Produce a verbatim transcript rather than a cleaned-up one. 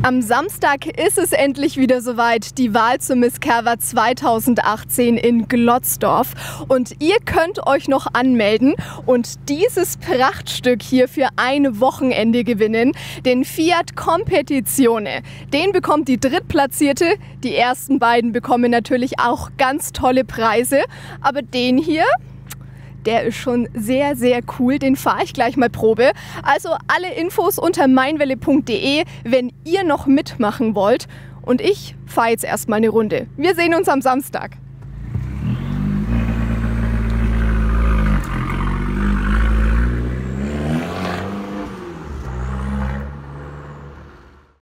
Am Samstag ist es endlich wieder soweit, die Wahl zur Miss Kerwa zweitausendachtzehn in Glotzdorf. Und ihr könnt euch noch anmelden und dieses Prachtstück hier für ein Wochenende gewinnen, den Fiat Competizione. Den bekommt die Drittplatzierte, die ersten beiden bekommen natürlich auch ganz tolle Preise, aber den hier, der ist schon sehr, sehr cool. Den fahre ich gleich mal Probe. Also alle Infos unter meinwelle punkt de, wenn ihr noch mitmachen wollt. Und ich fahre jetzt erstmal eine Runde. Wir sehen uns am Samstag.